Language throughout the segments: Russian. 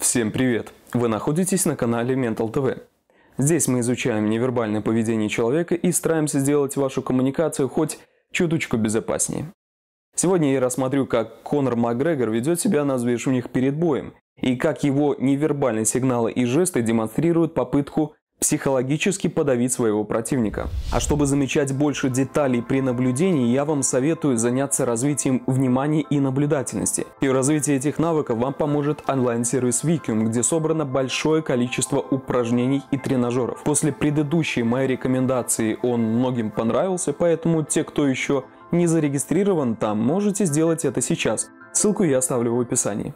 Всем привет! Вы находитесь на канале Mental TV. Здесь мы изучаем невербальное поведение человека и стараемся сделать вашу коммуникацию хоть чуточку безопаснее. Сегодня я рассмотрю, как Конор Макгрегор ведет себя на взвешиваниях перед боем и как его невербальные сигналы и жесты демонстрируют попытку психологически подавить своего противника. А чтобы замечать больше деталей при наблюдении, я вам советую заняться развитием внимания и наблюдательности. И в развитии этих навыков вам поможет онлайн-сервис Wikium, где собрано большое количество упражнений и тренажеров. После предыдущей моей рекомендации он многим понравился, поэтому те, кто еще не зарегистрирован там, можете сделать это сейчас. Ссылку я оставлю в описании.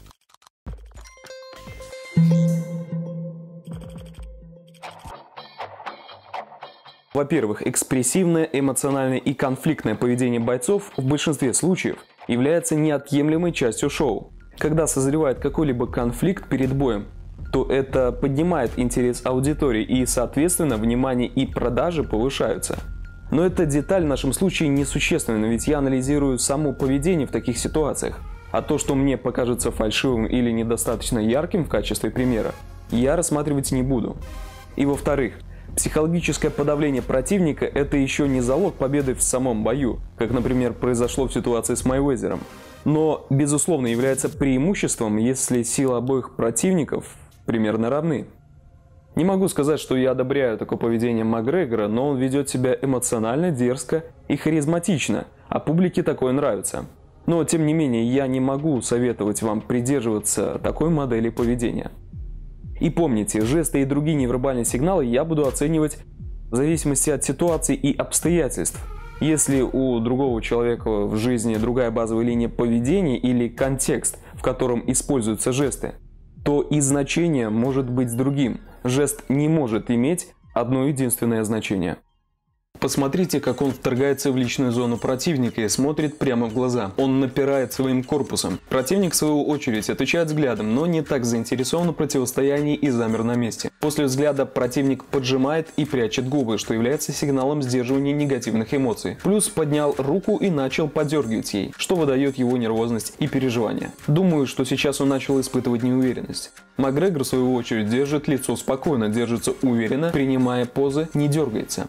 Во-первых, экспрессивное, эмоциональное и конфликтное поведение бойцов в большинстве случаев является неотъемлемой частью шоу. Когда созревает какой-либо конфликт перед боем, то это поднимает интерес аудитории и, соответственно, внимание и продажи повышаются. Но эта деталь в нашем случае несущественна, ведь я анализирую само поведение в таких ситуациях. А то, что мне покажется фальшивым или недостаточно ярким в качестве примера, я рассматривать не буду. И во-вторых, психологическое подавление противника – это еще не залог победы в самом бою, как, например, произошло в ситуации с Мейвезером. Но, безусловно, является преимуществом, если силы обоих противников примерно равны. Не могу сказать, что я одобряю такое поведение Макгрегора, но он ведет себя эмоционально, дерзко и харизматично, а публике такое нравится. Но, тем не менее, я не могу советовать вам придерживаться такой модели поведения. И помните, жесты и другие невербальные сигналы я буду оценивать в зависимости от ситуации и обстоятельств. Если у другого человека в жизни другая базовая линия поведения или контекст, в котором используются жесты, то и значение может быть другим. Жест не может иметь одно единственное значение. Посмотрите, как он вторгается в личную зону противника и смотрит прямо в глаза. Он напирает своим корпусом. Противник, в свою очередь, отвечает взглядом, но не так заинтересован в противостоянии и замер на месте. После взгляда противник поджимает и прячет губы, что является сигналом сдерживания негативных эмоций. Плюс поднял руку и начал подергивать ей, что выдает его нервозность и переживания. Думаю, что сейчас он начал испытывать неуверенность. Макгрегор, в свою очередь, держит лицо спокойно, держится уверенно, принимая позы, не дергается.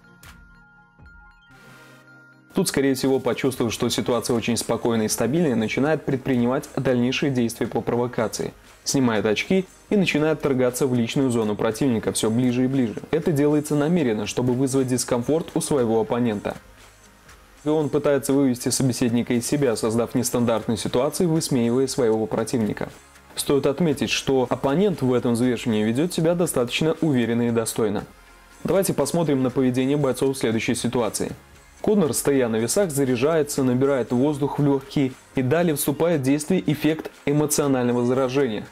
Тут, скорее всего, почувствовав, что ситуация очень спокойная и стабильная, начинает предпринимать дальнейшие действия по провокации. Снимает очки и начинает вторгаться в личную зону противника все ближе и ближе. Это делается намеренно, чтобы вызвать дискомфорт у своего оппонента. И он пытается вывести собеседника из себя, создав нестандартную ситуацию, высмеивая своего противника. Стоит отметить, что оппонент в этом взвешивании ведет себя достаточно уверенно и достойно. Давайте посмотрим на поведение бойцов в следующей ситуации. Конор, стоя на весах, заряжается, набирает воздух в легкие и далее вступает в действие эффект эмоционального заражения,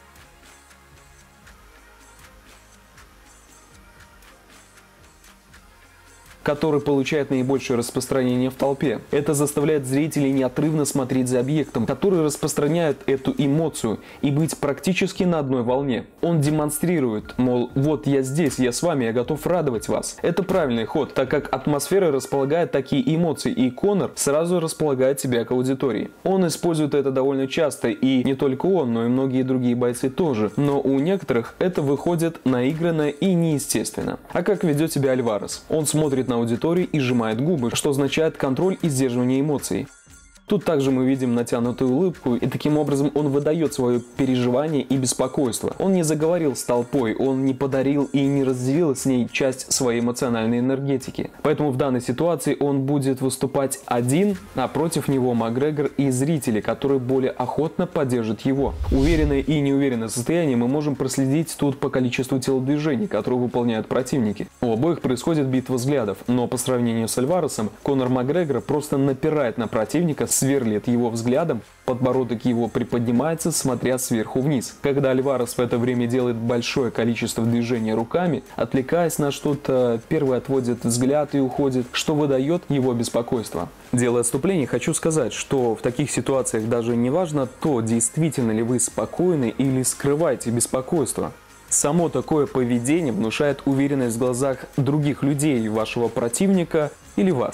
который получает наибольшее распространение в толпе. Это заставляет зрителей неотрывно смотреть за объектом, который распространяет эту эмоцию, и быть практически на одной волне. Он демонстрирует, мол, вот я здесь, я с вами, я готов радовать вас. Это правильный ход, так как атмосфера располагает такие эмоции, и Конор сразу располагает себя к аудитории. Он использует это довольно часто, и не только он, но и многие другие бойцы тоже. Но у некоторых это выходит наигранно и неестественно. А как ведет себя Альварес? Он смотрит на аудитории и сжимает губы, что означает контроль и сдерживание эмоций. Тут также мы видим натянутую улыбку, и таким образом он выдает свое переживание и беспокойство. Он не заговорил с толпой, он не подарил и не разделил с ней часть своей эмоциональной энергетики. Поэтому в данной ситуации он будет выступать один, а против него Макгрегор и зрители, которые более охотно поддержат его. Уверенное и неуверенное состояние мы можем проследить тут по количеству телодвижений, которые выполняют противники. У обоих происходит битва взглядов, но по сравнению с Альваресом, Конор Макгрегор просто напирает на противника, сверлит его взглядом, подбородок его приподнимается, смотря сверху вниз. Когда Альварес в это время делает большое количество движений руками, отвлекаясь на что-то, первый отводит взгляд и уходит, что выдает его беспокойство. Делая отступление, хочу сказать, что в таких ситуациях даже не важно то, действительно ли вы спокойны или скрываете беспокойство. Само такое поведение внушает уверенность в глазах других людей, вашего противника или вас.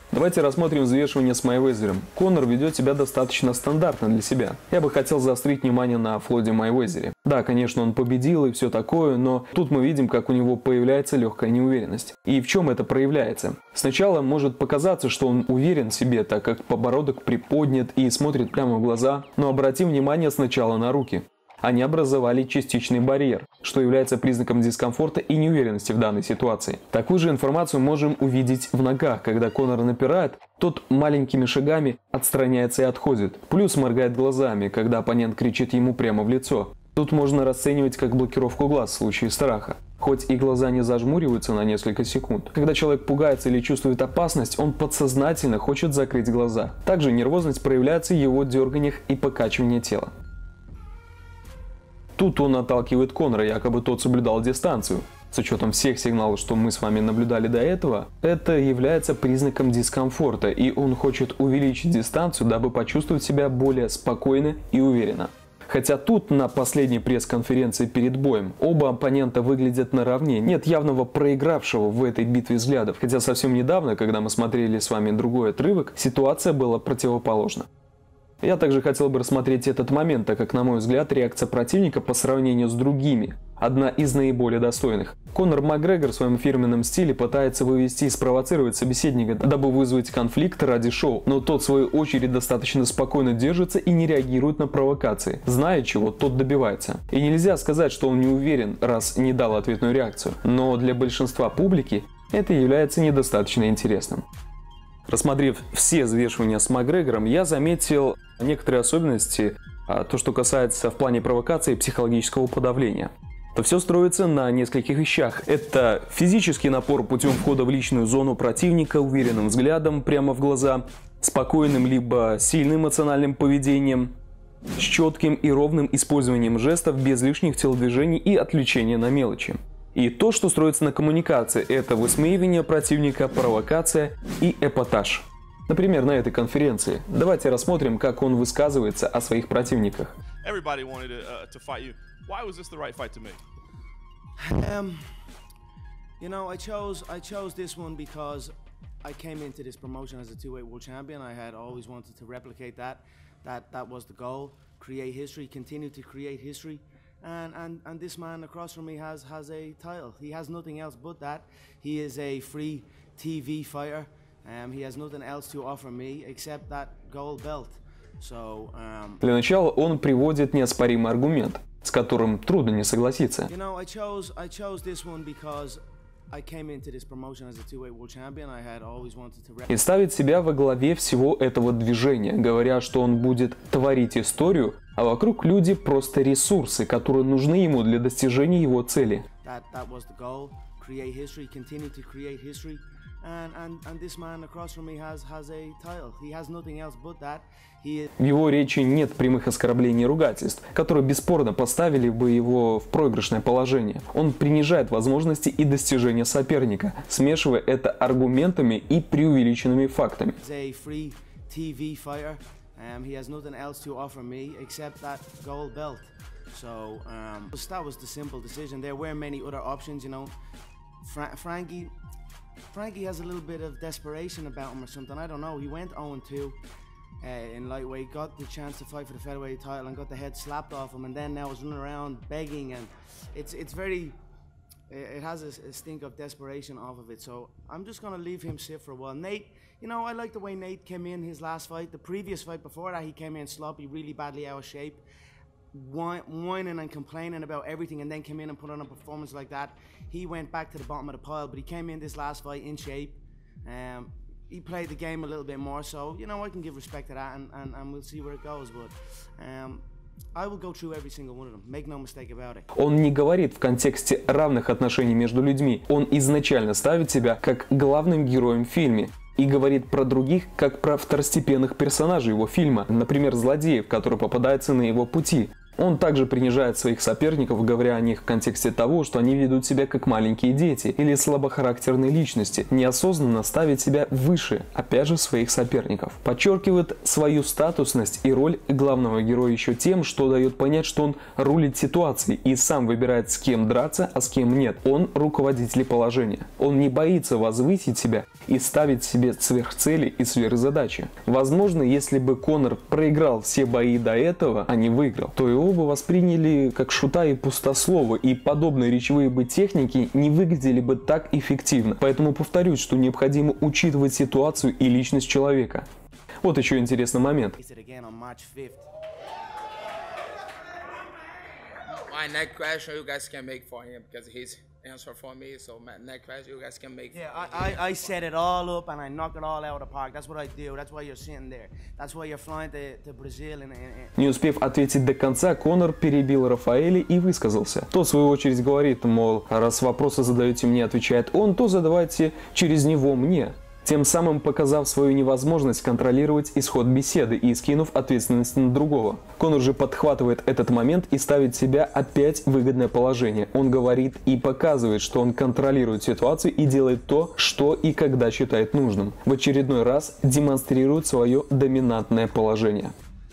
Давайте рассмотрим взвешивание с Майвезером. Конор ведет себя достаточно стандартно для себя. Я бы хотел заострить внимание на Флойде Майвезере. Да, конечно, он победил и все такое, но тут мы видим, как у него появляется легкая неуверенность. И в чем это проявляется? Сначала может показаться, что он уверен в себе, так как подбородок приподнят и смотрит прямо в глаза, но обратим внимание сначала на руки. Они образовали частичный барьер, что является признаком дискомфорта и неуверенности в данной ситуации. Такую же информацию можем увидеть в ногах. Когда Конор напирает, тот маленькими шагами отстраняется и отходит. Плюс моргает глазами, когда оппонент кричит ему прямо в лицо. Тут можно расценивать как блокировку глаз в случае страха. Хоть и глаза не зажмуриваются на несколько секунд. Когда человек пугается или чувствует опасность, он подсознательно хочет закрыть глаза. Также нервозность проявляется в его дерганиях и покачивании тела. Тут он отталкивает Конора, якобы тот соблюдал дистанцию. С учетом всех сигналов, что мы с вами наблюдали до этого, это является признаком дискомфорта, и он хочет увеличить дистанцию, дабы почувствовать себя более спокойно и уверенно. Хотя тут, на последней пресс-конференции перед боем, оба оппонента выглядят наравне, нет явного проигравшего в этой битве взглядов. Хотя совсем недавно, когда мы смотрели с вами другой отрывок, ситуация была противоположна. Я также хотел бы рассмотреть этот момент, так как, на мой взгляд, реакция противника по сравнению с другими одна из наиболее достойных. Конор Макгрегор в своем фирменном стиле пытается вывести и спровоцировать собеседника, дабы вызвать конфликт ради шоу, но тот в свою очередь достаточно спокойно держится и не реагирует на провокации, зная, чего тот добивается. И нельзя сказать, что он не уверен, раз не дал ответную реакцию, но для большинства публики это является недостаточно интересным. Рассмотрев все взвешивания с Макгрегором, я заметил некоторые особенности, то, что касается в плане провокации и психологического подавления. То все строится на нескольких вещах. Это физический напор путем входа в личную зону противника, уверенным взглядом прямо в глаза, спокойным либо сильным эмоциональным поведением, с четким и ровным использованием жестов без лишних телодвижений и отвлечения на мелочи. И то, что строится на коммуникации, это высмеивание противника, провокация и эпатаж. Например, на этой конференции. Давайте рассмотрим, как он высказывается о своих противниках. I came into this promotion as a two-weight world champion. I had always wanted to replicate that. That was the goal. Create history, continue to create history. And this man across from me has a title. He has nothing else but that. He is a free TV fighter. He has nothing else to offer me except that gold belt. So, Для начала он приводит неоспоримый аргумент, с которым трудно не согласиться. You know, I chose this one because I came into this promotion as a two-weight world champion. I had always wanted to. И ставит себя во главе всего этого движения, говоря, что он будет творить историю, а вокруг люди просто ресурсы, которые нужны ему для достижения его цели. That was the goal. Create history, continue to create history. And this man across from me has a title. He has nothing else but that. В его речи нет прямых оскорблений и ругательств, которые бесспорно поставили бы его в проигрышное положение. Он принижает возможности и достижения соперника, смешивая это аргументами и преувеличенными фактами. He has nothing else to offer me except that gold belt. So that was the simple decision. There were many other options, you know. Frankie has a little bit of desperation about him or something. I don't know. He went 0-2 in lightweight, got the chance to fight for the featherweight title and got the head slapped off him, and then now is running around begging, and it's very. It has a stink of desperation off of it. So I'm just gonna leave him sit for a while. Nate, you know, I like the way Nate came in his last fight. The previous fight before that, he came in sloppy, really badly out of shape, whining and complaining about everything, and then came in and put on a performance like that. He went back to the bottom of the pile, but he came in this last fight in shape. He played the game a little bit more, so, you know, I can give respect to that, and we'll see where it goes, but I will go through every single one of them. Make no mistake about it. Он не говорит в контексте равных отношений между людьми. Он изначально ставит себя как главным героем в фильме и говорит про других, как про второстепенных персонажей его фильма, например, злодеев, которые попадаются на его пути. Он также принижает своих соперников, говоря о них в контексте того, что они ведут себя как маленькие дети или слабохарактерные личности, неосознанно ставит себя выше, опять же, своих соперников. Подчеркивает свою статусность и роль главного героя еще тем, что дает понять, что он рулит ситуацией и сам выбирает, с кем драться, а с кем нет. Он руководитель положения. Он не боится возвысить себя и ставить себе сверхцели и сверхзадачи. Возможно, если бы Конор проиграл все бои до этого, а не выиграл, то его бы восприняли как шута и пустослова, и подобные речевые бы техники не выглядели бы так эффективно. Поэтому повторюсь, что необходимо учитывать ситуацию и личность человека. Вот еще интересный момент. Answer for me, so next class you guys can make. Yeah, I set it all up and I knock it all out of the park. That's what I do. That's why you're sitting there. That's why you're flying to Brazil. Не успев ответить до конца, Конор перебил Рафаэля и высказался. Тот, в свою очередь, говорит, мол, раз вопросы задаете мне, отвечает он, то задавайте через него мне. Тем самым показав свою невозможность контролировать исход беседы и скинув ответственность на другого. Конор же подхватывает этот момент и ставит себя опять в выгодное положение. Он говорит и показывает, что он контролирует ситуацию и делает то, что и когда считает нужным. В очередной раз демонстрирует свое доминантное положение.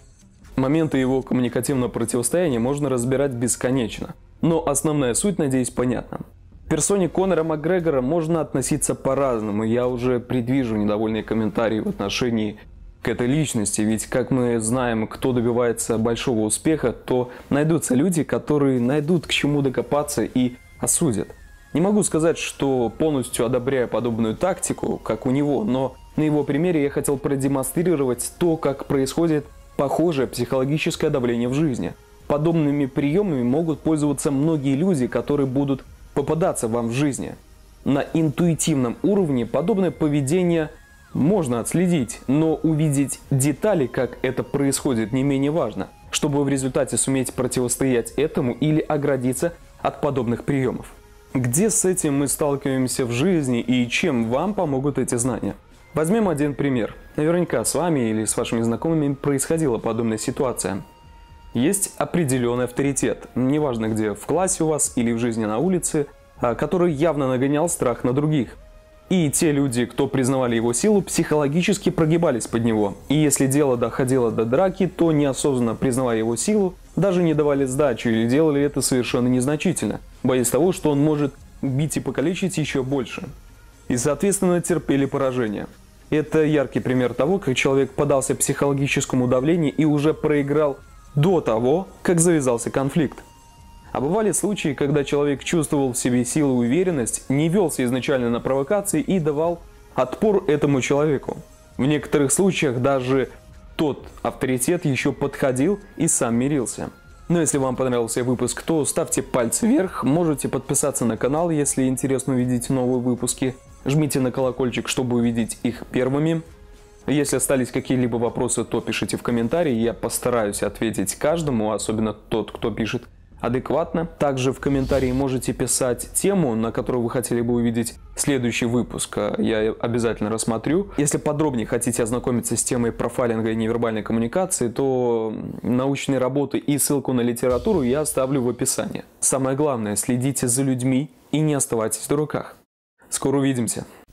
Моменты его коммуникативного противостояния можно разбирать бесконечно. Но основная суть, надеюсь, понятна. К персоне Конора Макгрегора можно относиться по-разному. Я уже предвижу недовольные комментарии в отношении к этой личности. Ведь, как мы знаем, кто добивается большого успеха, то найдутся люди, которые найдут к чему докопаться и осудят. Не могу сказать, что полностью одобряю подобную тактику, как у него, но на его примере я хотел продемонстрировать то, как происходит похожее психологическое давление в жизни. Подобными приемами могут пользоваться многие люди, которые будут попадаться вам в жизни. На интуитивном уровне подобное поведение можно отследить, но увидеть детали, как это происходит, не менее важно, чтобы в результате суметь противостоять этому или оградиться от подобных приемов. Где с этим мы сталкиваемся в жизни и чем вам помогут эти знания? Возьмем один пример. Наверняка с вами или с вашими знакомыми происходила подобная ситуация. Есть определенный авторитет, неважно где, в классе у вас или в жизни на улице, который явно нагонял страх на других. И те люди, кто признавали его силу, психологически прогибались под него. И если дело доходило до драки, то неосознанно признавая его силу, даже не давали сдачу или делали это совершенно незначительно, боясь того, что он может убить и покалечить еще больше. И, соответственно, терпели поражение. Это яркий пример того, как человек поддался психологическому давлению и уже проиграл до того, как завязался конфликт. А бывали случаи, когда человек чувствовал в себе силу и уверенность, не велся изначально на провокации и давал отпор этому человеку. В некоторых случаях даже тот авторитет еще подходил и сам мирился. Но если вам понравился выпуск, то ставьте пальцы вверх, можете подписаться на канал, если интересно увидеть новые выпуски. Жмите на колокольчик, чтобы увидеть их первыми. Если остались какие-либо вопросы, то пишите в комментарии, я постараюсь ответить каждому, особенно тот, кто пишет адекватно. Также в комментарии можете писать тему, на которую вы хотели бы увидеть следующий выпуск. Я обязательно рассмотрю. Если подробнее хотите ознакомиться с темой профайлинга и невербальной коммуникации, то научные работы и ссылку на литературу я оставлю в описании. Самое главное, следите за людьми и не оставайтесь в дураках. Скоро увидимся.